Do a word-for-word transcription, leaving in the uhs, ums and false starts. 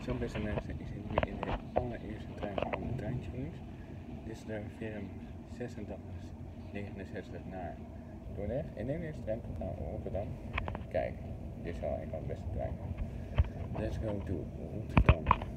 Zo beste mensen, ik zit nu in de allereerste trein van de treinchallenge. Dit is de film zesentachtig negenenzestig naar Dordrecht. En de eerste trein tot naar Rotterdam. Kijk, dit is wel een van de beste treinen. Let's go to Rotterdam.